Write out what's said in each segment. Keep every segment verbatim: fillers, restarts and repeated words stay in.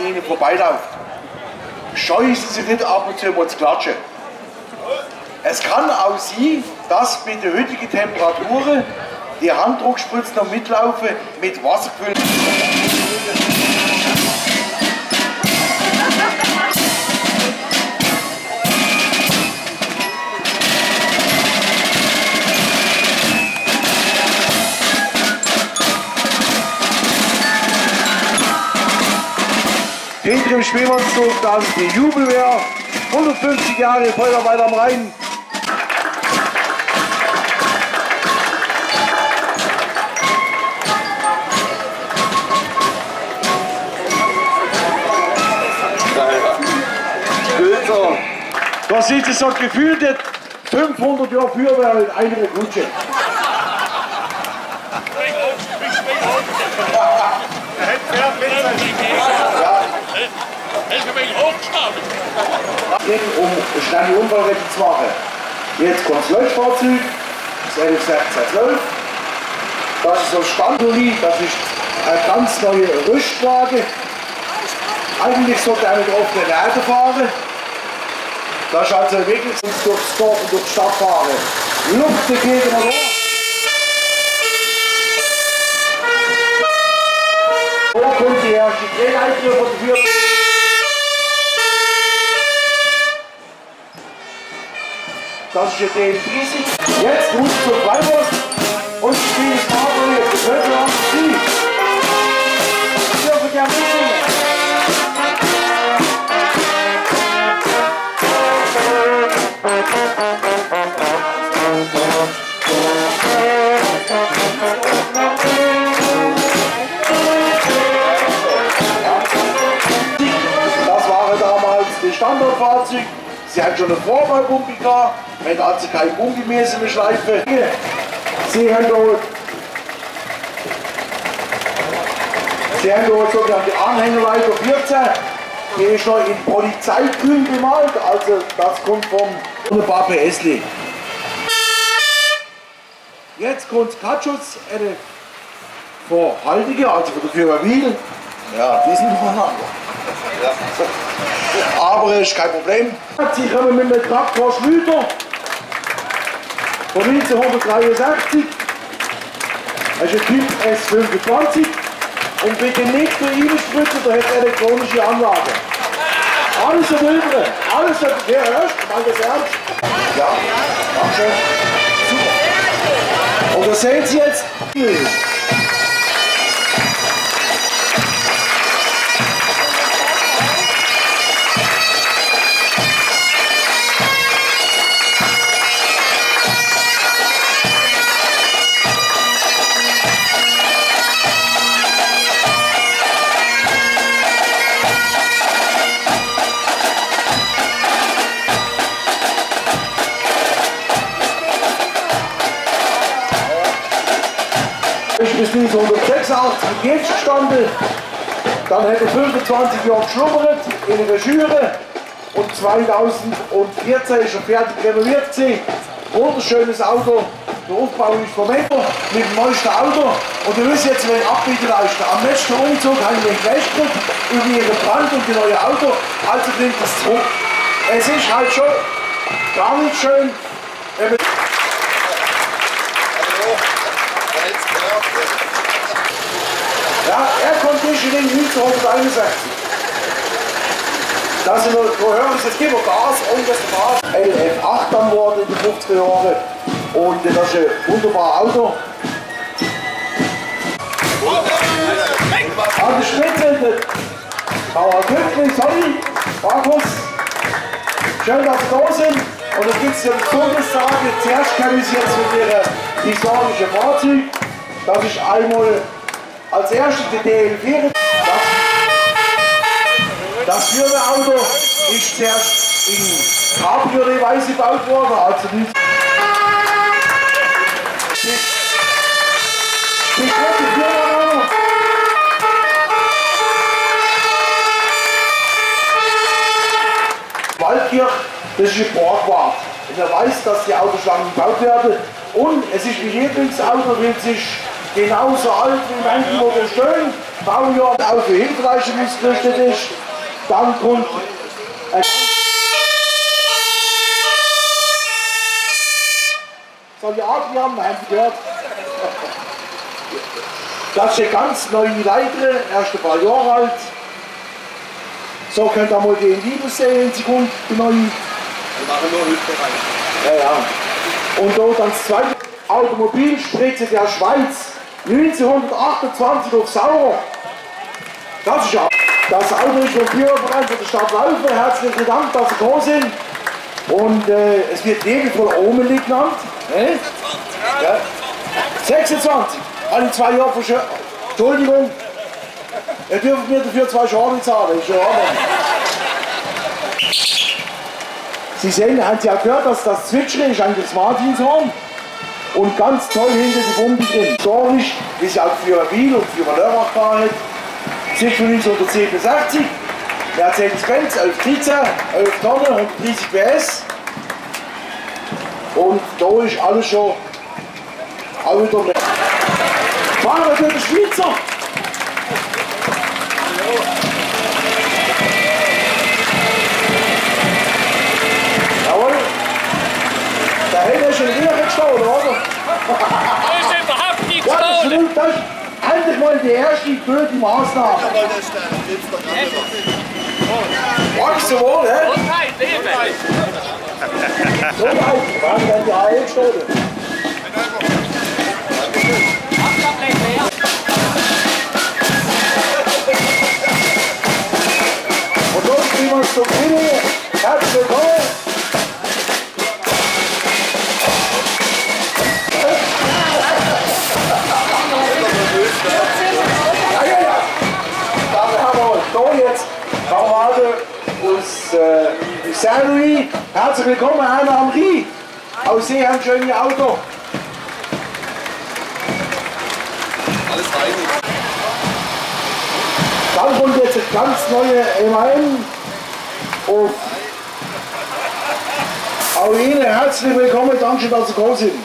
Ihnen vorbeiläuft, scheuen Sie sich nicht ab und zu mal zu klatschen. Es kann auch sein, dass mit den heutigen Temperaturen die Handdruckspritzen noch mitlaufen mit Wasser gefüllt. Hinter dem Schwemanszug dann die Jubelwehr, hundertfünfzig Jahre Feuerwehr am Rhein. Da sieht es so gefühlt fünfhundert Jahre Feuerwehr mit einer Kutsche. Um schnell die Unfallrettung zu machen. Jetzt kommt das Löschfahrzeug, das elf sechzehn zwölf. Das ist so Standoli, das ist ein ganz neuer Rüstwagen. Eigentlich sollte er mit offenen Rädern fahren. Das ist also wirklich durchs Dorf und durch die Stadt fahren. Luft geht mal hoch. Da kommt die erste Drehleiter von der Tür. Das ist der dreißig. Jetzt muss zur Freiwurst und die ist Fahrrad. Das hört man an Sie. Sie dürfen gerne mitsingen. Das waren damals die Standardfahrzeuge. Sie hat schon eine Vorbeipumpe gehabt, wenn also keine Pumpe mehr in der Schleife. Sie haben dort, Sie haben dort sogenannte Anhängerleiter vierzehn, die ist noch in Polizeigrün bemalt, also das kommt vom ein paar P S. Jetzt kommt das Katschutz, eine vorhaltige, also von der Firma Wiel. Ja, die sind voneinander. Aber ist kein Problem. Sie kommen mit einem Traktor Schlüter von neunzehnhundertdreiundsechzig. Das ist ein Typ S fünfundzwanzig. Und bitte nicht für reinspritzen, da hat es elektronische Anlage. Alles im Übrigen, alles hat der erst, mal das ernst. Ja, danke. Super. Und das sehen Sie jetzt. Ich bis neunzehnhundertsechsundachtzig in Kiel gestanden, dann hätte fünfundzwanzig Jahre geschlummert in einer Schüre und zweitausendvierzehn ist er fertig renoviert gewesen. Wunderschönes Auto, der Aufbau ist vom Meter mit dem neuesten Auto und ihr müsst jetzt ein Abbiete leisten. Am letzten Umzug haben wir gewäschert über ihren Brand und die neue Auto, also bringt es zurück. Es ist halt schon gar nicht schön. Ja, Air Conditioning neunzehnhunderteinundsechzig. Da sind wir, wo hören Sie, es gibt noch Gas, und das Gas. L F acht dann wurde in den fünfziger Jahren. Und das ist ein wunderbares Auto. An der Spitze, Bauer Glücklich, sorry, Markus. Schön, dass Sie da sind. Und dann gibt es ja die Todessage. Zuerst kennen Sie jetzt mit Ihrem historischen Fahrzeug. Das ist einmal als erstes der D L vier. Das, das Führerauto ist zuerst in Cabriolet-Weise gebaut worden, also nicht. Die große Führerauto. Waldkirch, das ist ein Borgwart. Und er weiß, dass die Autos lang gebaut werden. Und es ist ein Lieblingsauto, weil es ist genauso alt wie manche, wo wir stehen. Baujahr auch für Hilfreiche ausgerüstet ist. Dann kommt ein Soll ich Adrian, haben Sie gehört? Das ist eine ganz neue Leiterin, erst ein paar Jahre alt. So könnt ihr mal den Liebes sehen in Sekunden, die neue. Wir machen nur Hilfsbereich. Ja, ja. Und dort dann das zweite Automobilspritze der Schweiz, neunzehnhundertachtundzwanzig auf Sauer. Das ist ja. Das Auto ist vom Führerverein von der Stadt Laufen. Herzlichen Dank, dass Sie da sind. Und äh, es wird liebevoll Omeli genannt. Äh? Ja. sechsundzwanzig. Alle zwei Jahre verschön. Entschuldigung. Ihr dürft mir dafür zwei Schaden zahlen. Ist ja Sie sehen, haben Sie auch gehört, dass das Zwitschern ist eigentlich das Martinshorn. Und ganz toll hinter die Bombe drin. Historisch, wie sie auch für Wiel und für Lörrach gefahren hat. Sich von neunzehnhundertsiebenundsechzig. Mercedes-Benz, elf dreizehn, elf Tonnen, hundertdreißig P S. Und da ist alles schon auch wieder mehr. Fahrer für den Schweizer! Jawohl! Der Hände ist schon wieder gestohlen, oder? Das ist überhaupt nicht Ja, das gestohlen! ist, das ist endlich mal die erste blöde Maßnahme. Magst du wohl, hä? Und nein, lebe! So weit, wann werden die Haie gestohlen? Und los, wie man es zum Video. Herzlich willkommen. Ja, ja, ja. Dann haben wir hier jetzt Kamerade aus äh, Saint-Louis. Herzlich willkommen, Anna am Rhein. Auch Sie haben ein schönes Auto. Alles rein. Dann kommt jetzt eine ganz neue M A N auf. Auch Ihnen herzlich willkommen, danke schön, dass Sie gekommen sind.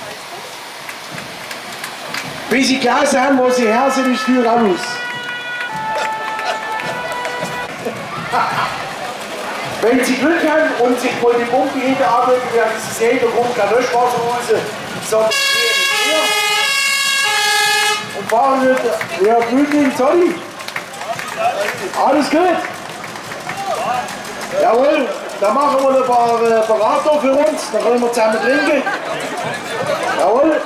Wie Sie gelesen haben, wo Sie her sind, ist die Tür raus. Wenn Sie Glück haben und sich mal die Pumpe hinter arbeiten, werden Sie sehen, da kommt kein Löschwasser raus, sondern hier. Und fahren wird der Blütling, sorry. Alles gut? Jawohl, dann machen wir ein paar äh, Berater für uns, dann können wir zusammen trinken. Jawohl.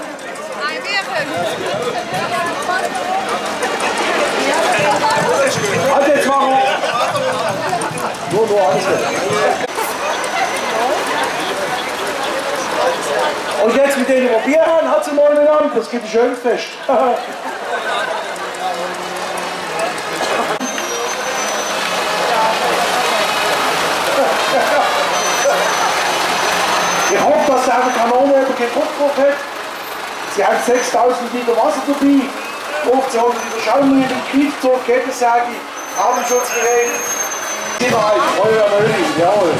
Also jetzt machen wir. Nur, nur, alles gut. Und jetzt mit denen, die Bier haben, hat sie mal miteinander, das gibt ein schönes Fest. Ich hoffe, dass der Kanone über keinen Kopf hat. Sie haben sechstausend Liter Wasser dabei, fünfzehnhundert Liter Schaumöl im Kniefzug, Kettensäge, Atemschutzgerät. Sicherheit, Feuer, Möli, jawohl.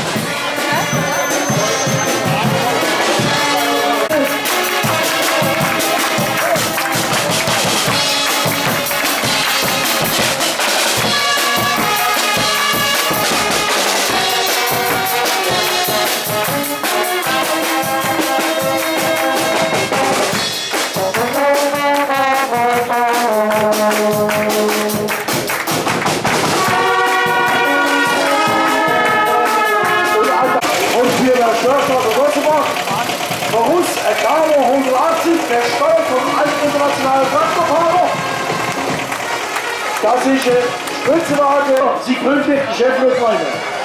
Das ist eine Spitzenwaage, Sie gründlich die Cheflösweine.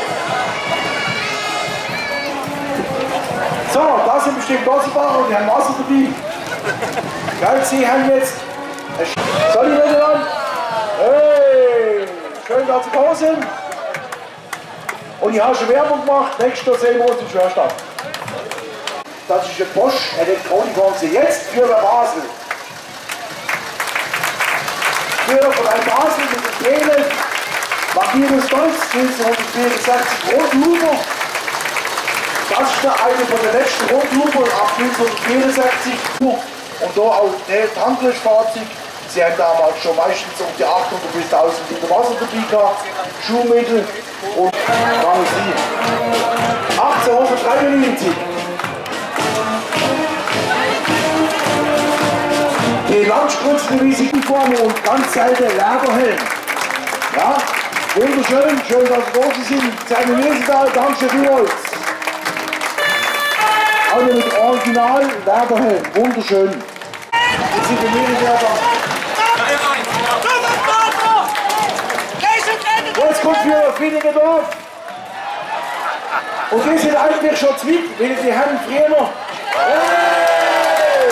So, das sind bestimmt Gossifahrer und die haben Wasser dabei. Geil, Sie haben jetzt. Soll ich wieder an? Hey, schön, dass Sie da sind. Und ich habe schon Werbung gemacht, nächstes Jahr sehen wir uns in Schwerstadt. Das ist ein Bosch Elektronikwagen jetzt für Basel. Für von einem Basel mit dem Tränen, Matthias Stolz, neunzehnhundertvierundsechzig Rotluper. Das ist eine von den letzten Rotluper ab neunzehnhundertvierundsechzig. und da auch das Handelsfahrzeug. Sie haben damals schon meistens um die achthundert bis tausend Liter Wasser dabei gehabt, Schuhmittel und fangen Sie. achtzehnhundertdreiundneunzig. Die Landspritzen, wie sie vorne und ganz selten Lederhelm. Ja, wunderschön, schön, dass Sie da sind. Zeigen wir Sie da, danke vielmals. Alle mit Original Lederhelm, wunderschön. Jetzt sind wir mir wieder da. Jetzt kommt für Finningendorf. Und die sind eigentlich schon zu weit, weil die haben früher noch. Hey!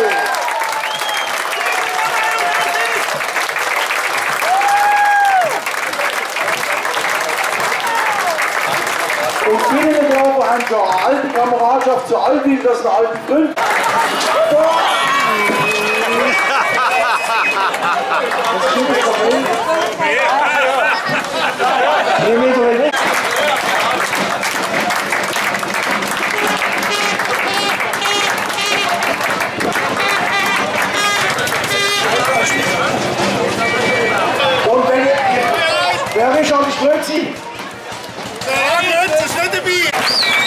Und Finningendorf haben schon eine alte Kameradschaft zu Albi, das ist ein alter Freund. Das stimmt nicht. Und wenn ihr, wer ist schon die Sprötzi? Der Rütz ist nicht dabei!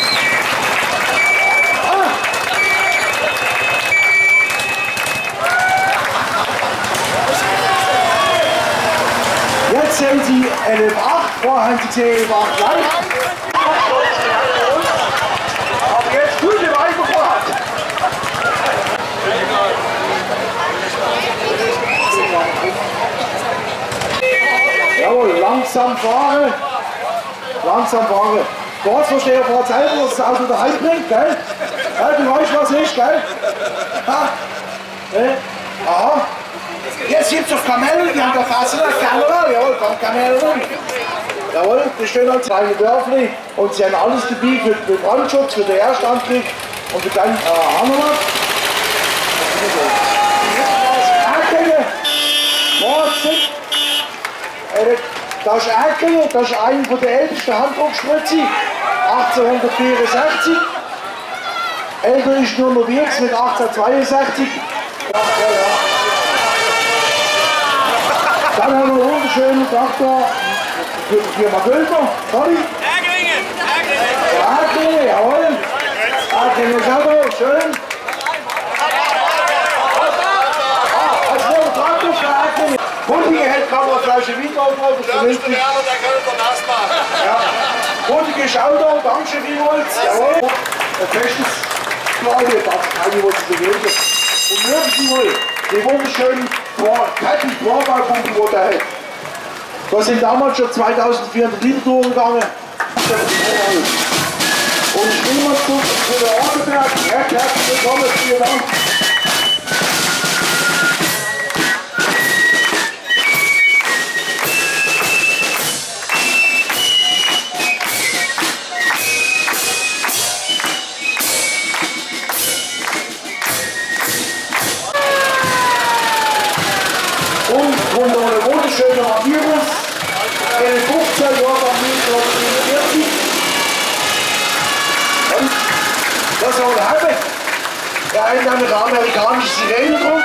Jetzt sehen Sie L F acht, vorher haben Sie gesehen L F acht live. Aber jetzt gute Weiterfahrt. Jawohl, langsam fahren. Langsam fahren. Ortsvorsteher fährt selber, dass das Auto daheim bringt, gell? Ja, du weißt, was ist, gell? Ha. Äh. Aha. Jetzt gibt es auf Kamellen, die haben da fast eine Kamera, jawohl, kommt Kamellen. Jawohl, die stehen als kleine Dörfli und sie haben alles dabei für den Brandschutz, für den Erstantrieb und für den äh, Hammermann. Erkenne, Wahnsinn. Das ist Erkenne, das ist einer der ältesten Handdruckspritze, achtzehnhundertvierundsechzig. Älter ist nur noch Wirks mit achtzehnhundertzweiundsechzig. Ja, ja, ja. Dann haben wir einen wunderschönen Traktor für die Firma Gülter. Sorry. Erklingen! Erklingen! Ja, Erklingen, jawohl. Erklingen ist auch da, schön. Ah, als neuer Traktor für Erklingen. Bundige hält gerade eine Flasche Wein drauf, das ist Der ist der vernünftig. Werner, der kann es nass machen. Ja. Bundige ist auch da, danke vielmals. Jawohl. Ein festes Kleine, das keine, was Sie bewegen. Und mögen Sie wohl die wunderschönen kalten Vorbaupunkte, die der hat. Da sind damals schon zweitausendvierhundert Liter durchgegangen. Und Schwimmerstuck für den Ortenberg. Herzlich willkommen, vielen Dank. Und von einer wunderschönen Virus, eine fünfzehn Jahre vierzig. Und das soll er haben. Da hat nämlich eine amerikanische Sirene drauf.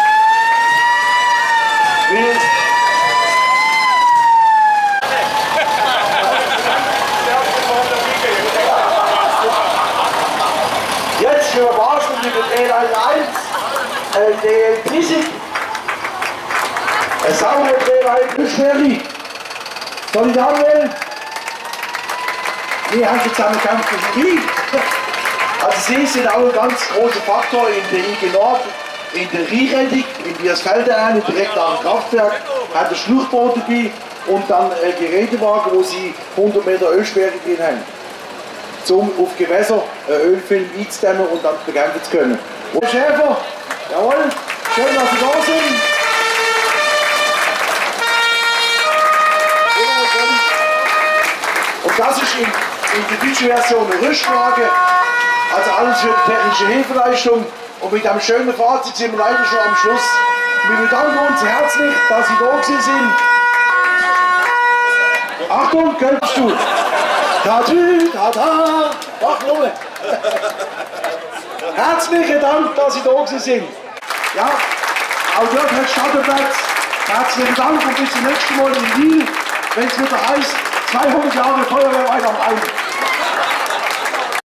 Jetzt für Basel mit dem E eins, äh, der Tissig. Es sauber drei Schweri. Soll ich anwählen? Wir haben zusammen gekämpft für die. Also Sie sind auch ein ganz großer Faktor in der I G Nord, in der Rheinrettung, in Biersfelden, direkt am Kraftwerk, hat ein Schluchtboot dabei und dann ein Gerätewagen, wo Sie hundert Meter Ölsperre drin haben, um auf Gewässer einen Ölfilm einzudämmen und dann bekämpfen zu können. Und Herr Schäfer, jawohl, schön, dass Sie da sind. Und das ist in, in der deutschen Version eine Rüstwagen, also alles für die technische Hilfeleistung. Und mit einem schönen Fahrzeug sind wir leider schon am Schluss. Wir bedanken uns herzlich, dass Sie da gewesen sind. Achtung, könntest du? Tatü, tata, mach nur. Herzlichen Dank, dass Sie da gewesen sind. Ja, auch dort hat Stadtplatz. Herzlichen Dank und bis zum nächsten Mal in Wiel, wenn es wieder heißt, zweihundert Jahre Feuerwehr weiter am Rhein.